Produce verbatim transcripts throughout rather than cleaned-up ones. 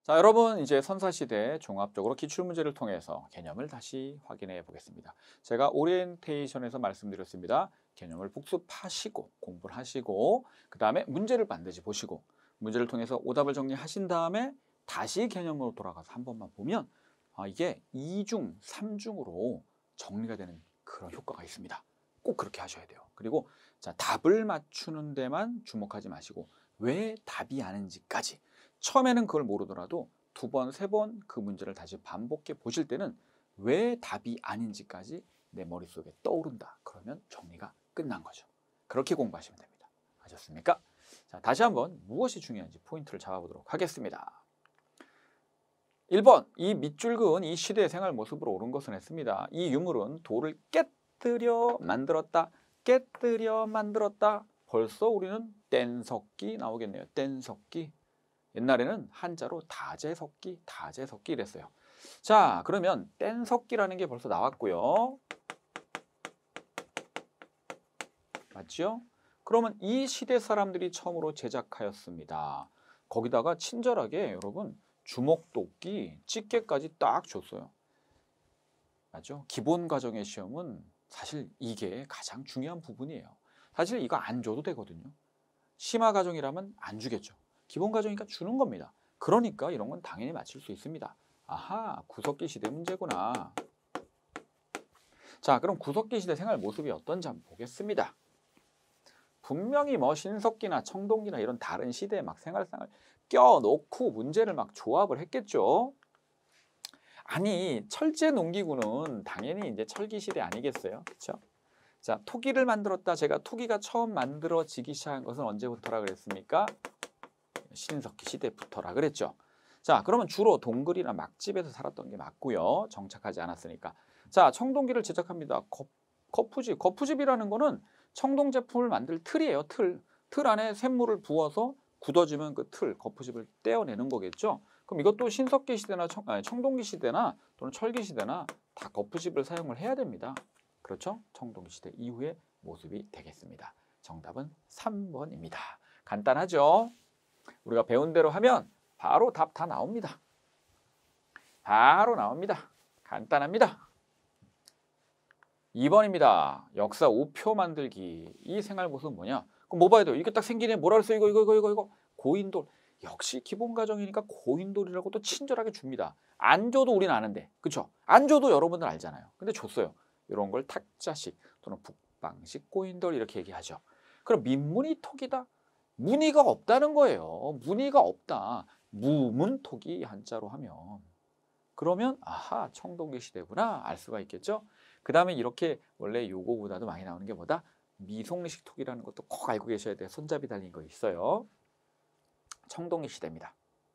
자, 여러분 이제 선사시대 종합적으로 기출문제를 통해서 개념을 다시 확인해 보겠습니다. 제가 오리엔테이션에서 말씀드렸습니다. 개념을 복습하시고 공부를 하시고 그 다음에 문제를 반드시 보시고 문제를 통해서 오답을 정리하신 다음에 다시 개념으로 돌아가서 한 번만 보면 아, 이게 이중, 삼중으로 정리가 되는 그런 효과가 있습니다. 꼭 그렇게 하셔야 돼요. 그리고 자, 답을 맞추는 데만 주목하지 마시고 왜 답이 아닌지까지 처음에는 그걸 모르더라도 두 번, 세 번 그 문제를 다시 반복해 보실 때는 왜 답이 아닌지까지 내 머릿속에 떠오른다. 그러면 정리가 끝난 거죠. 그렇게 공부하시면 됩니다. 아셨습니까? 자, 다시 한번 무엇이 중요한지 포인트를 잡아보도록 하겠습니다. 일 번, 이 밑줄 그은 이 시대의 생활 모습으로 옳은 것은 했습니다. 이 유물은 돌을 깨뜨려 만들었다. 깨뜨려 만들었다. 벌써 우리는 뗀석기 나오겠네요. 뗀석기. 옛날에는 한자로 다제석기, 다제석기 이랬어요. 자, 그러면 뗀석기라는 게 벌써 나왔고요. 맞죠? 그러면 이 시대 사람들이 처음으로 제작하였습니다. 거기다가 친절하게 여러분 주먹도끼, 집게까지 딱 줬어요. 맞죠? 기본 과정의 시험은 사실 이게 가장 중요한 부분이에요. 사실 이거 안 줘도 되거든요. 심화 과정이라면 안 주겠죠. 기본 과정이니까 주는 겁니다. 그러니까 이런 건 당연히 맞출 수 있습니다. 아하, 구석기 시대 문제구나. 자, 그럼 구석기 시대 생활 모습이 어떤지 한번 보겠습니다. 분명히 뭐 신석기나 청동기나 이런 다른 시대에 막 생활상을 껴놓고 문제를 막 조합을 했겠죠. 아니, 철제 농기구는 당연히 이제 철기 시대 아니겠어요? 그렇죠? 자, 토기를 만들었다. 제가 토기가 처음 만들어지기 시작한 것은 언제부터라 그랬습니까? 신석기 시대부터라 그랬죠. 자, 그러면 주로 동굴이나 막집에서 살았던 게 맞고요. 정착하지 않았으니까. 자, 청동기를 제작합니다. 거, 거푸집. 거푸집이라는 거는 청동 제품을 만들 틀이에요. 틀. 틀 안에 샘물을 부어서 굳어지면 그 틀, 거푸집을 떼어내는 거겠죠. 그럼 이것도 신석기 시대나 청, 아니, 청동기 시대나 또는 철기 시대나 다 거푸집을 사용을 해야 됩니다. 그렇죠? 청동기 시대 이후의 모습이 되겠습니다. 정답은 삼 번입니다. 간단하죠? 우리가 배운 대로 하면 바로 답 다 나옵니다. 바로 나옵니다. 간단합니다. 이 번입니다. 역사 우표 만들기. 이 생활 모습은 뭐냐? 그럼 뭐 봐야 돼요? 이게 딱 생기네. 뭐라 그랬어? 이거 이거 이거 이거 이거. 고인돌. 역시 기본 과정이니까 고인돌이라고 또 친절하게 줍니다. 안 줘도 우리는 아는데. 그렇죠? 안 줘도 여러분들 알잖아요. 근데 줬어요. 이런 걸 탁자식 또는 북방식 고인돌 이렇게 얘기하죠. 그럼 민문이 톡이다. 무늬가 없다는 거예요. 무늬가 없다. 무문토기 한자로 하면. 그러면 아하, 청동기 시대구나 알 수가 있겠죠. 그 다음에 이렇게 원래 요거보다도 많이 나오는 게 뭐다? 미송리식 톡이라는 것도 꼭 알고 계셔야 돼요. 손잡이 달린 거 있어요. 청동기 시대입니다.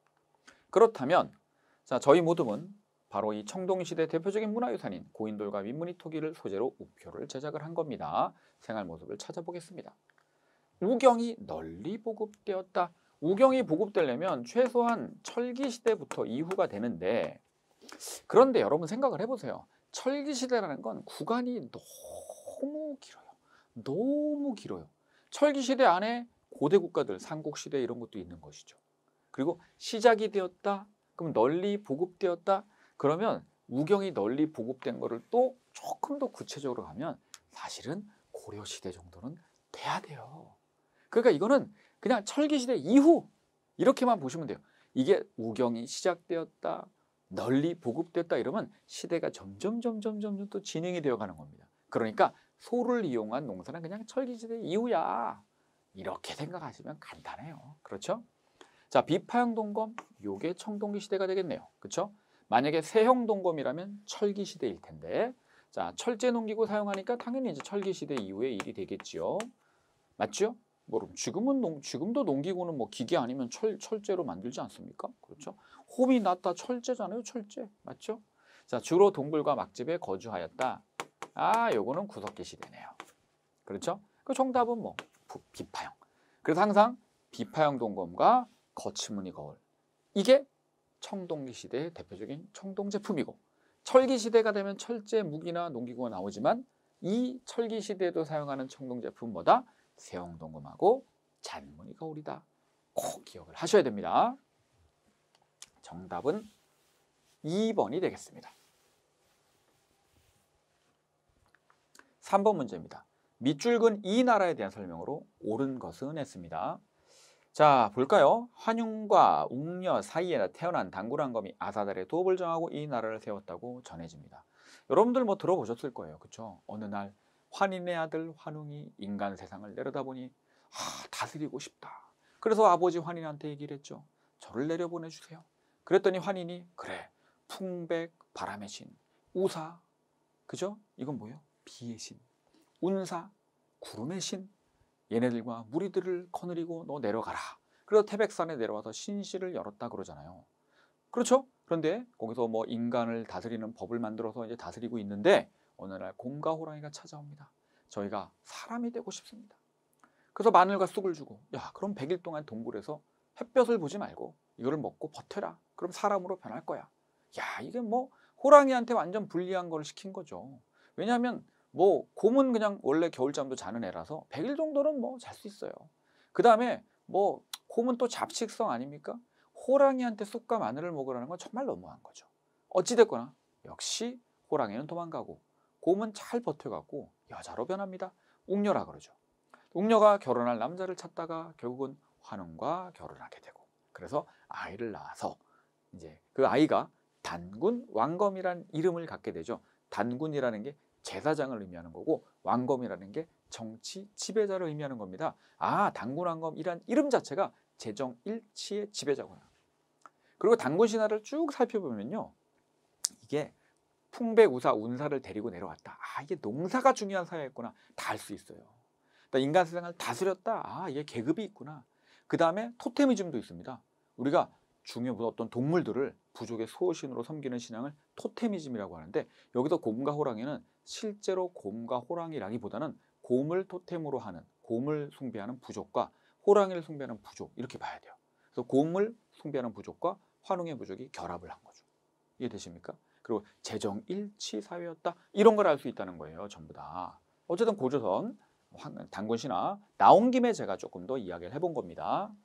그렇다면 자, 저희 모둠은 바로 이 청동기 시대 대표적인 문화유산인 고인돌과 민문이 토기를 소재로 우표를 제작을 한 겁니다. 생활 모습을 찾아보겠습니다. 우경이 널리 보급되었다. 우경이 보급되려면 최소한 철기 시대부터 이후가 되는데 그런데 여러분 생각을 해보세요. 철기 시대라는 건 구간이 너무 길어요. 너무 길어요. 철기 시대 안에 고대 국가들, 삼국시대 이런 것도 있는 것이죠. 그리고 시작이 되었다. 그럼 널리 보급되었다. 그러면 우경이 널리 보급된 거를 또 조금 더 구체적으로 가면 사실은 고려시대 정도는 돼야 돼요. 그러니까 이거는 그냥 철기시대 이후 이렇게만 보시면 돼요. 이게 우경이 시작되었다, 널리 보급됐다 이러면 시대가 점점 점점 점점 또 진행이 되어가는 겁니다. 그러니까 소를 이용한 농사는 그냥 철기시대 이후야. 이렇게 생각하시면 간단해요. 그렇죠? 자, 비파형 동검, 요게 청동기 시대가 되겠네요. 그렇죠? 만약에 세형 동검이라면 철기 시대일 텐데 자, 철제 농기구 사용하니까 당연히 이제 철기 시대 이후의 일이 되겠지요. 맞죠? 뭐 지금은 농, 지금도 농기구는 뭐 기계 아니면 철, 철제로 만들지 않습니까? 그렇죠? 홈이 났다 철제잖아요, 철제. 맞죠? 자, 주로 동굴과 막집에 거주하였다. 아, 요거는 구석기 시대네요. 그렇죠? 그 정답은 뭐 비파형. 그래서 항상 비파형 동검과 거치무늬 거울. 이게 청동기 시대의 대표적인 청동 제품이고 철기 시대가 되면 철제 무기나 농기구가 나오지만 이 철기 시대에도 사용하는 청동 제품 뭐다? 세형동검하고 잔무늬 거울이다. 꼭 기억을 하셔야 됩니다. 정답은 이 번이 되겠습니다. 삼 번 문제입니다. 밑줄 근 이 나라에 대한 설명으로 옳은 것은 했습니다. 자, 볼까요? 환웅과 웅녀 사이에 태어난 당구란검이 아사달의 도읍을 정하고 이 나라를 세웠다고 전해집니다. 여러분들 뭐 들어보셨을 거예요. 그렇죠? 어느 날 환인의 아들 환웅이 인간 세상을 내려다보니 아, 다스리고 싶다. 그래서 아버지 환인한테 얘기를 했죠. 저를 내려보내주세요. 그랬더니 환인이 그래, 풍백, 바람의 신, 우사, 그죠? 이건 뭐예요? 비의 신, 운사, 구름의 신, 얘네들과 무리들을 거느리고 너 내려가라. 그래서 태백산에 내려와서 신실을 열었다 그러잖아요. 그렇죠? 그런데 거기서 뭐 인간을 다스리는 법을 만들어서 이제 다스리고 있는데 어느 날 곰과 호랑이가 찾아옵니다. 저희가 사람이 되고 싶습니다. 그래서 마늘과 쑥을 주고 야, 그럼 백 일 동안 동굴에서 햇볕을 보지 말고 이거를 먹고 버텨라. 그럼 사람으로 변할 거야. 야, 이게 뭐 호랑이한테 완전 불리한 걸 시킨 거죠. 왜냐하면 뭐 곰은 그냥 원래 겨울잠도 자는 애라서 백 일 정도는 뭐 잘 수 있어요. 그 다음에 뭐 곰은 또 잡식성 아닙니까? 호랑이한테 쑥과 마늘을 먹으라는 건 정말 너무한 거죠. 어찌됐거나 역시 호랑이는 도망가고 곰은 잘 버텨갖고 여자로 변합니다. 웅녀라 그러죠. 웅녀가 결혼할 남자를 찾다가 결국은 환웅과 결혼하게 되고 그래서 아이를 낳아서 이제 그 아이가 단군 왕검이라는 이름을 갖게 되죠. 단군이라는 게 제사장을 의미하는 거고 왕검이라는 게 정치 지배자를 의미하는 겁니다. 아, 단군 왕검이란 이름 자체가 재정일치의 지배자구나. 그리고 단군 신화를 쭉 살펴보면요. 이게 풍백우사 운사를 데리고 내려왔다. 아, 이게 농사가 중요한 사회였구나. 다 알 수 있어요. 인간 세상을 다스렸다. 아, 이게 계급이 있구나. 그 다음에 토테미즘도 있습니다. 우리가 중요한 어떤 동물들을 부족의 수호신으로 섬기는 신앙을 토테미즘이라고 하는데 여기서 곰과 호랑이는 실제로 곰과 호랑이라기보다는 곰을 토템으로 하는, 곰을 숭배하는 부족과 호랑이를 숭배하는 부족 이렇게 봐야 돼요. 그래서 곰을 숭배하는 부족과 환웅의 부족이 결합을 한 거죠. 이해되십니까? 그리고 재정일치 사회였다. 이런 걸 알 수 있다는 거예요. 전부 다. 어쨌든 고조선 단군 신화 나온 김에 제가 조금 더 이야기를 해본 겁니다.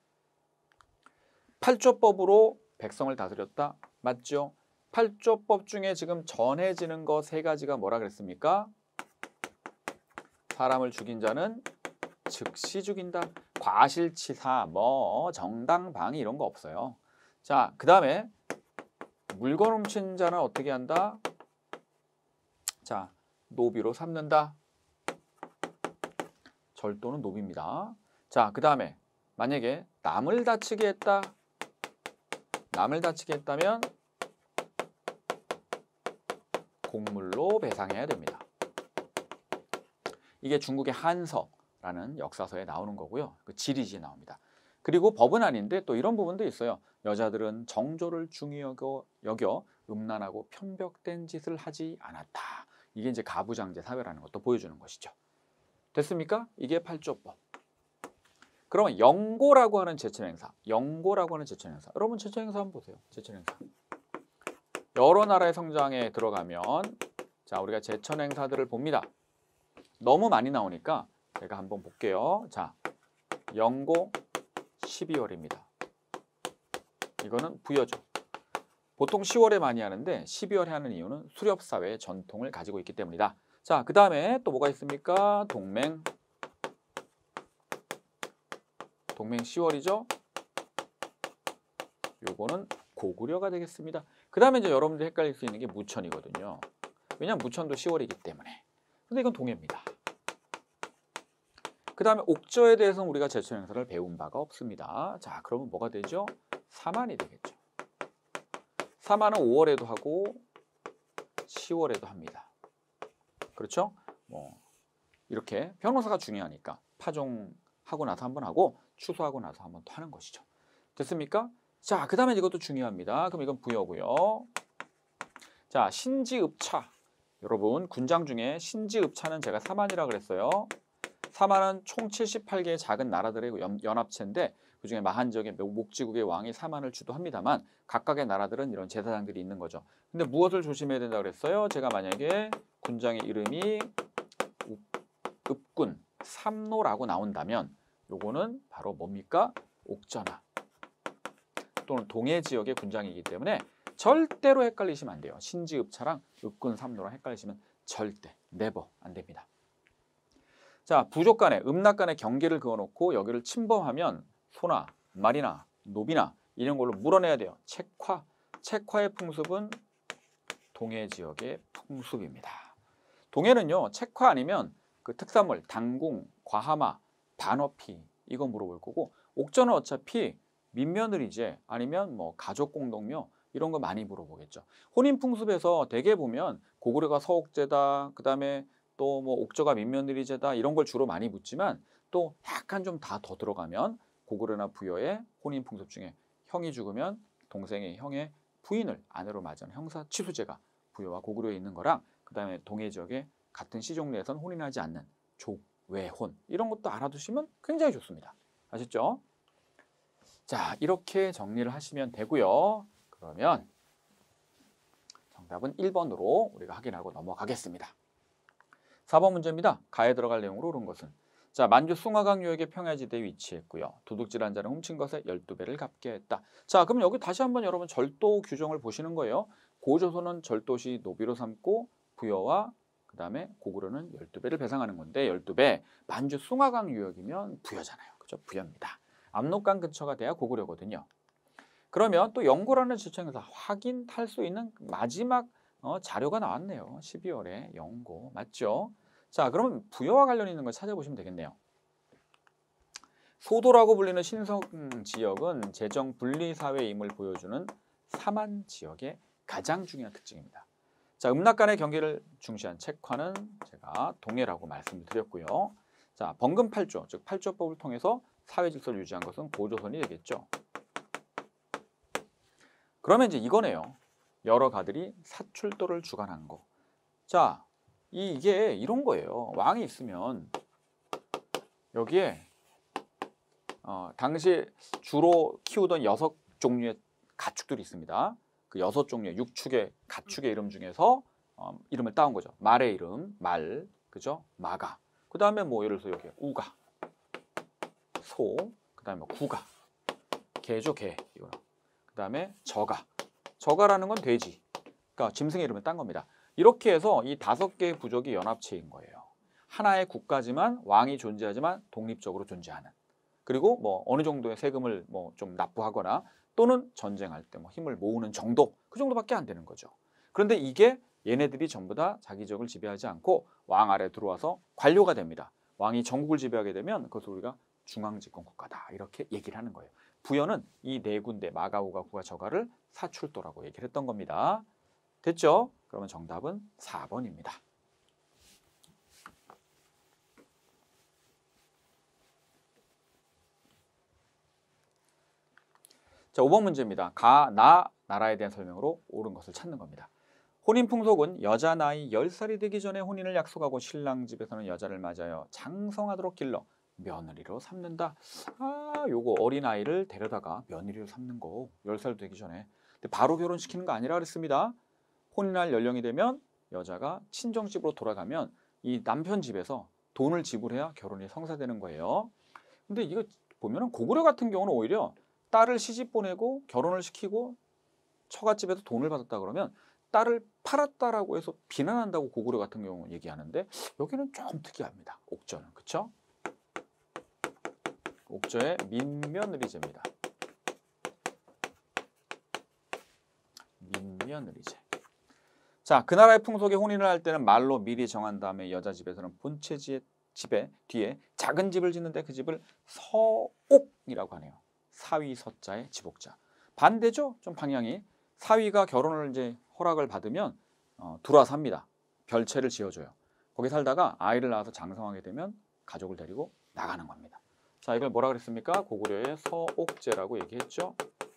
팔조법으로 백성을 다스렸다. 맞죠? 팔조법 중에 지금 전해지는 거 세 가지가 뭐라 그랬습니까? 사람을 죽인 자는 즉시 죽인다. 과실치사, 뭐 정당방위 이런 거 없어요. 자, 그 다음에 물건 훔친 자는 어떻게 한다? 자, 노비로 삼는다. 절도는 노비입니다. 자, 그 다음에 만약에 남을 다치게 했다. 남을 다치게 했다면 곡물로 배상해야 됩니다. 이게 중국의 한서라는 역사서에 나오는 거고요. 그 지리지에 나옵니다. 그리고 법은 아닌데 또 이런 부분도 있어요. 여자들은 정조를 중히 여겨, 여겨 음란하고 편벽된 짓을 하지 않았다. 이게 이제 가부장제 사회라는 것도 보여주는 것이죠. 됐습니까? 이게 팔조법. 그러면 영고라고 하는 제천행사, 영고라고 하는 제천행사. 여러분 제천행사 한번 보세요. 제천행사. 여러 나라의 성장에 들어가면 자, 우리가 제천행사들을 봅니다. 너무 많이 나오니까 제가 한번 볼게요. 자, 영고 십이월입니다. 이거는 부여죠. 보통 시월에 많이 하는데 십이월에 하는 이유는 수렵사회의 전통을 가지고 있기 때문이다. 자, 그 다음에 또 뭐가 있습니까? 동맹. 동맹 시월이죠. 요거는 고구려가 되겠습니다. 그 다음에 이제 여러분들 헷갈릴 수 있는 게 무천이거든요. 왜냐하면 무천도 시월이기 때문에. 근데 이건 동해입니다. 그 다음에 옥저에 대해서는 우리가 제천행사를 배운 바가 없습니다. 자, 그러면 뭐가 되죠? 사만이 되겠죠. 사만은 오월에도 하고 시월에도 합니다. 그렇죠? 뭐 이렇게 변호사가 중요하니까 파종하고 나서 한번 하고 추수하고 나서 한번 또 하는 것이죠. 됐습니까? 자, 그 다음에 이것도 중요합니다. 그럼 이건 부여고요. 자, 신지읍차. 여러분 군장 중에 신지읍차는 제가 사만이라고 그랬어요. 사만은 총 칠십팔 개의 작은 나라들의 연합체인데 그중에 마한 지역의 목지국의 왕이 사만을 주도합니다만 각각의 나라들은 이런 제사장들이 있는 거죠. 근데 무엇을 조심해야 된다고 그랬어요? 제가 만약에 군장의 이름이 읍군 삼노라고 나온다면 요거는 바로 뭡니까? 옥저나. 또는 동해 지역의 군장이기 때문에 절대로 헷갈리시면 안 돼요. 신지읍차랑 읍군삼로랑 헷갈리시면 절대 네버 안 됩니다. 자, 부족 간에 음락 간의 경계를 그어놓고 여기를 침범하면 소나 말이나 노비나 이런 걸로 물어내야 돼요. 책화, 책화의 풍습은 동해 지역의 풍습입니다. 동해는요, 책화 아니면 그 특산물, 당궁, 과하마, 반어피 이거 물어볼 거고, 옥저는 어차피 민며느리제 아니면 뭐 가족 공동묘 이런 거 많이 물어보겠죠. 혼인 풍습에서 대개 보면 고구려가 서옥제다, 그 다음에 또 뭐 옥저가 민며느리제다 이런 걸 주로 많이 묻지만 또 약간 좀 다 더 들어가면 고구려나 부여의 혼인 풍습 중에 형이 죽으면 동생의 형의 부인을 아내로 맞이하는 형사 취수제가 부여와 고구려에 있는 거랑, 그 다음에 동해 지역에 같은 시종 내에서는 혼인하지 않는 족외혼 이런 것도 알아두시면 굉장히 좋습니다. 아셨죠? 자, 이렇게 정리를 하시면 되고요. 그러면 정답은 일 번으로 우리가 확인하고 넘어가겠습니다. 사 번 문제입니다. 가에 들어갈 내용으로 옳은 것은, 자, 만주 숭화강 유역의 평야지대에 위치했고요. 도둑질한 자는 훔친 것의 열두 배를 갚게 했다. 자, 그럼 여기 다시 한번 여러분 절도 규정을 보시는 거예요. 고조선은 절도시 노비로 삼고 부여와 그 다음에 고구려는 열두 배를 배상하는 건데, 열두 배 만주 숭화강 유역이면 부여잖아요. 그죠? 부여입니다. 압록강 근처가 돼야 고구려거든요. 그러면 또 연고라는 지청에서 확인할 수 있는 마지막 어, 자료가 나왔네요. 십이월에 연고 맞죠? 자, 그러면 부여와 관련 있는 걸 찾아보시면 되겠네요. 소도라고 불리는 신성 지역은 재정 분리 사회임을 보여주는 삼안 지역의 가장 중요한 특징입니다. 자, 음락 간의 경계를 중시한 책화는 제가 동해라고 말씀을 드렸고요. 자, 번금 팔 조, 즉 팔 조법을 통해서 사회 질서를 유지한 것은 고조선이 되겠죠. 그러면 이제 이거네요. 여러 가들이 사출도를 주관한 거. 자, 이, 이게 이런 거예요. 왕이 있으면 여기에 어, 당시 주로 키우던 여섯 종류의 가축들이 있습니다. 그 여섯 종류의 육축의 가축의 이름 중에서 어, 이름을 따온 거죠. 말의 이름, 말, 그죠? 마가. 그 다음에 뭐 예를 들어서 여기 우가, 소, 그 다음에 뭐 구가, 개죠, 개. 이거. 그 다음에 저가. 저가라는 건 돼지. 그러니까 짐승의 이름을 딴 겁니다. 이렇게 해서 이 다섯 개의 부족이 연합체인 거예요. 하나의 국가지만 왕이 존재하지만 독립적으로 존재하는. 그리고 뭐 어느 정도의 세금을 뭐 좀 납부하거나 또는 전쟁할 때 뭐 힘을 모으는 정도, 그 정도밖에 안 되는 거죠. 그런데 이게 얘네들이 전부 다 자기 지역을 지배하지 않고 왕 아래 들어와서 관료가 됩니다. 왕이 전국을 지배하게 되면 그것을 우리가 중앙집권 국가다 이렇게 얘기를 하는 거예요. 부여는 이 네 군데 마가, 우가, 구가, 저가를 사출도라고 얘기를 했던 겁니다. 됐죠? 그러면 정답은 사 번입니다. 자, 오 번 문제입니다. 가, 나, 나라에 대한 설명으로 옳은 것을 찾는 겁니다. 혼인 풍속은 여자 나이 열 살이 되기 전에 혼인을 약속하고 신랑 집에서는 여자를 맞아요 장성하도록 길러 며느리로 삼는다. 아, 요거 어린아이를 데려다가 며느리로 삼는 거 열 살 되기 전에. 근데 바로 결혼시키는 거 아니라 그랬습니다. 혼인할 연령이 되면 여자가 친정집으로 돌아가면 이 남편 집에서 돈을 지불해야 결혼이 성사되는 거예요. 근데 이거 보면은 고구려 같은 경우는 오히려 딸을 시집 보내고 결혼을 시키고 처갓집에서 돈을 받았다 그러면 딸을 팔았다라고 해서 비난한다고 고구려 같은 경우 얘기하는데, 여기는 좀 특이합니다. 옥저는. 그쵸? 옥저의 민며느리제입니다. 민며느리제. 자, 그 나라의 풍속에 혼인을 할 때는 말로 미리 정한 다음에 여자 집에서는 본체 집에 뒤에 작은 집을 짓는데 그 집을 서옥이라고 하네요. 사위 서자의 집옥자. 반대죠? 좀 방향이. 사위가 결혼을 이제 허락을 받으면 어, 들어와 삽니다. 별채를 지어줘요. 거기 살다가 아이를 낳아서 장성하게 되면 가족을 데리고 나가는 겁니다. 자, 이걸 뭐라 그랬습니까? 고구려의 서옥제라고 얘기했죠.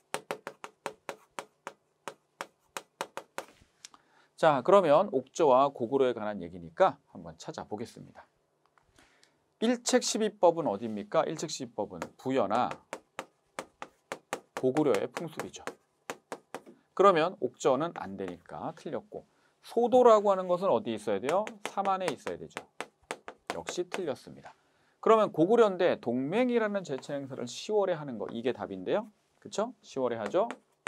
자, 그러면 옥저와 고구려에 관한 얘기니까 한번 찾아보겠습니다. 일책 십이법은 어디입니까? 일책 십이법은 부여나 고구려의 풍습이죠. 그러면 옥저는 안 되니까 틀렸고, 소도라고 하는 것은 어디에 있어야 돼요? 삼안에 있어야 되죠. 역시 틀렸습니다. 그러면 고구려인데 동맹이라는 제체 행사를 시월에 하는 거, 이게 답인데요. 그쵸? 시월에 하죠.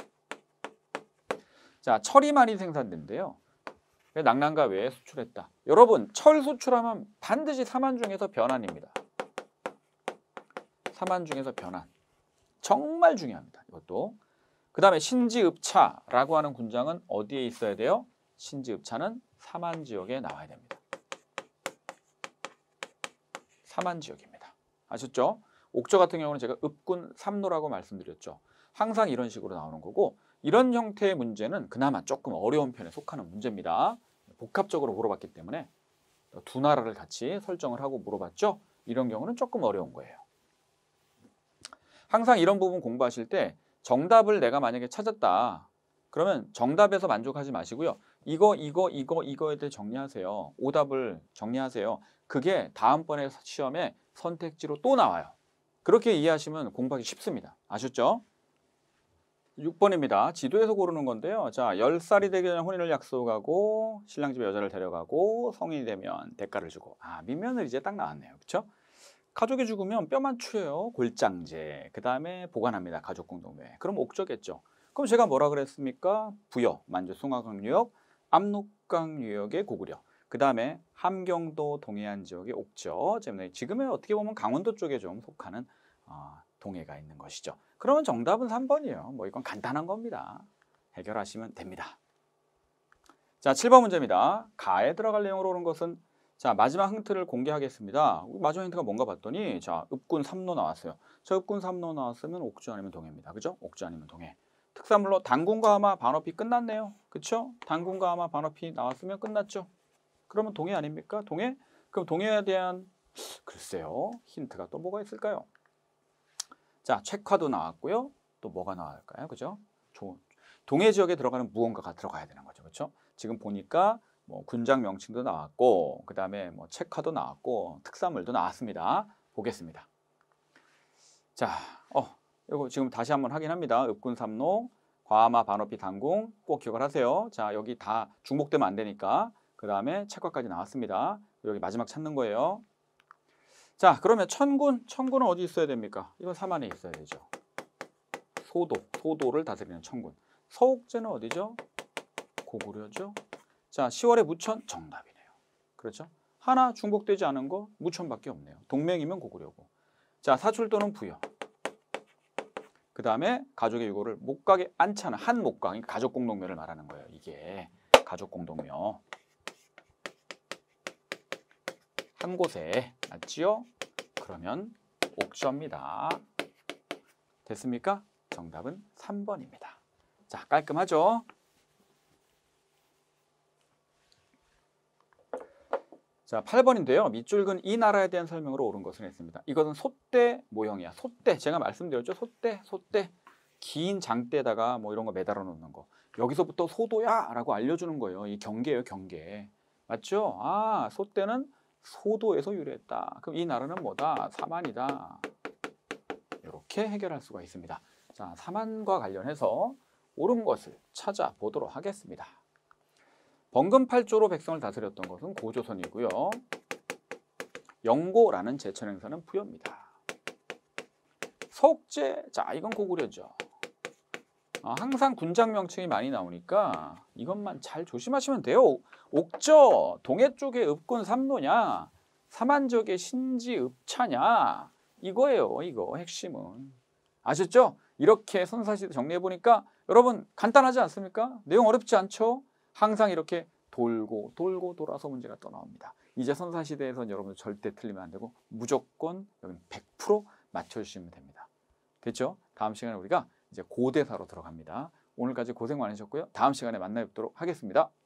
자, 철이 많이 생산된대요. 낙랑과 외에 수출했다. 여러분, 철 수출하면 반드시 삼안 중에서 변환입니다. 삼안 중에서 변환. 정말 중요합니다. 이것도. 그 다음에 신지읍차라고 하는 군장은 어디에 있어야 돼요? 신지읍차는 삼안 지역에 나와야 됩니다. 삼안 지역입니다. 아셨죠? 옥저 같은 경우는 제가 읍군 삼로라고 말씀드렸죠. 항상 이런 식으로 나오는 거고, 이런 형태의 문제는 그나마 조금 어려운 편에 속하는 문제입니다. 복합적으로 물어봤기 때문에 두 나라를 같이 설정을 하고 물어봤죠. 이런 경우는 조금 어려운 거예요. 항상 이런 부분 공부하실 때 정답을 내가 만약에 찾았다. 그러면 정답에서 만족하지 마시고요. 이거, 이거, 이거, 이거에 대해 정리하세요. 오답을 정리하세요. 그게 다음번에 시험에 선택지로 또 나와요. 그렇게 이해하시면 공부하기 쉽습니다. 아셨죠? 육 번입니다. 지도에서 고르는 건데요. 자, 열 살이 되기 전에 혼인을 약속하고 신랑 집에 여자를 데려가고 성인이 되면 대가를 주고. 아, 민면을 이제 딱 나왔네요. 그렇죠? 가족이 죽으면 뼈만 추려요. 골장제. 그 다음에 보관합니다. 가족 공동묘에. 그럼 옥저겠죠. 그럼 제가 뭐라 그랬습니까? 부여, 만주 숭화강유역, 압록강유역의 고구려. 그 다음에 함경도 동해안 지역의 옥저. 지금은 어떻게 보면 강원도 쪽에 좀 속하는 어, 동해가 있는 것이죠. 그러면 정답은 삼 번이에요. 뭐 이건 간단한 겁니다. 해결하시면 됩니다. 자, 칠 번 문제입니다. 가에 들어갈 내용으로 오는 것은 자, 마지막 힌트를 공개하겠습니다. 마지막 힌트가 뭔가 봤더니 자, 읍군 삼로 나왔어요. 저 읍군 삼로 나왔으면 옥주 아니면 동해입니다. 그죠? 옥주 아니면 동해. 특산물로 당군과 하마 반어피 끝났네요. 그쵸? 당군과 하마 반어피 나왔으면 끝났죠. 그러면 동해 아닙니까? 동해? 그럼 동해에 대한 글쎄요. 힌트가 또 뭐가 있을까요? 자, 책화도 나왔고요. 또 뭐가 나올까요? 그죠? 동해 지역에 들어가는 무언가가 들어가야 되는 거죠. 그렇죠? 지금 보니까 뭐 군장 명칭도 나왔고 그다음에 뭐 책화도 나왔고 특산물도 나왔습니다. 보겠습니다. 자, 어, 이거 지금 다시 한번 확인합니다. 읍군 삼로, 과하마, 반어피, 당궁 꼭 기억을 하세요. 자, 여기 다 중복되면 안 되니까. 그다음에 책화까지 나왔습니다. 여기 마지막 찾는 거예요. 자, 그러면 천군, 천군은 어디 있어야 됩니까? 이건 삼안에 있어야 되죠. 소도, 소도를 다스리는 천군. 서옥제는 어디죠? 고구려죠. 자, 시월에 무천 정답이네요. 그렇죠? 하나 중복되지 않은 거 무천밖에 없네요. 동맹이면 고구려고. 자, 사출도는 부여. 그 다음에 가족의 유고를 못 가게 않잖아. 한 못 가. 가족 공동묘를 말하는 거예요. 이게 가족 공동묘. 한 곳에 맞지요? 그러면 옥저입니다. 됐습니까? 정답은 삼 번입니다. 자, 깔끔하죠? 자, 팔 번인데요. 밑줄근 이 나라에 대한 설명으로 옳은 것은 했습니다. 이것은 솥대 모형이야. 솥대. 제가 말씀드렸죠. 솥대, 솥대. 긴 장대에다가 뭐 이런 거 매달아 놓는 거. 여기서부터 소도야 라고 알려주는 거예요. 이 경계예요, 경계. 맞죠? 아, 솥대는 소도에서 유래했다. 그럼 이 나라는 뭐다? 삼안이다. 이렇게 해결할 수가 있습니다. 자, 삼안과 관련해서 옳은 것을 찾아보도록 하겠습니다. 번금팔조로 백성을 다스렸던 것은 고조선이고요. 영고라는 제천 행사는 부여입니다. 서옥제, 자, 이건 고구려죠. 아, 항상 군장 명칭이 많이 나오니까 이것만 잘 조심하시면 돼요. 옥저, 동해 쪽의 읍군 삼로냐, 삼안 지역의 신지 읍차냐, 이거예요. 이거 핵심은. 아셨죠? 이렇게 선사시대 정리해보니까 여러분 간단하지 않습니까? 내용 어렵지 않죠? 항상 이렇게 돌고 돌고 돌아서 문제가 또 나옵니다. 이제 선사시대에서는 여러분 절대 틀리면 안 되고 무조건 여기는 백 퍼센트 맞춰주시면 됩니다. 됐죠? 다음 시간에 우리가 이제 고대사로 들어갑니다. 오늘까지 고생 많으셨고요. 다음 시간에 만나 뵙도록 하겠습니다.